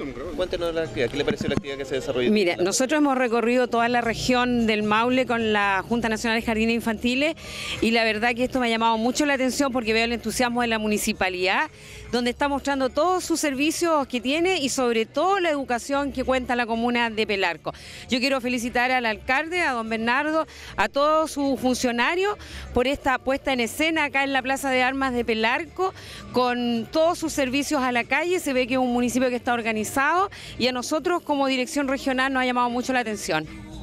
Cuéntenos la actividad, ¿qué le pareció la actividad que se desarrolló? Mira, nosotros hemos recorrido toda la región del Maule con la Junta Nacional de Jardines Infantiles y la verdad que esto me ha llamado mucho la atención porque veo el entusiasmo de la municipalidad, donde está mostrando todos sus servicios que tiene y sobre todo la educación que cuenta la comuna de Pelarco. Yo quiero felicitar al alcalde, a don Bernardo, a todos sus funcionarios por esta puesta en escena acá en la Plaza de Armas de Pelarco, con todos sus servicios a la calle. Se ve que es un municipio que está organizado y a nosotros como dirección regional nos ha llamado mucho la atención.